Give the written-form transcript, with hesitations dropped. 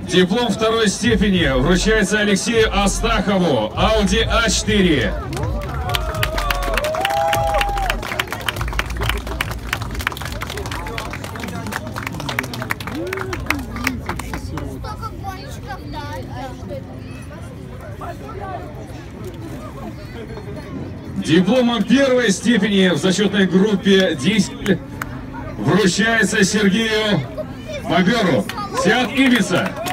Диплом второй степени вручается Алексею Астахову, Audi A4. Дипломом первой степени в зачетной группе «Дизель» вручается Сергею Магару, Сиат Ибица.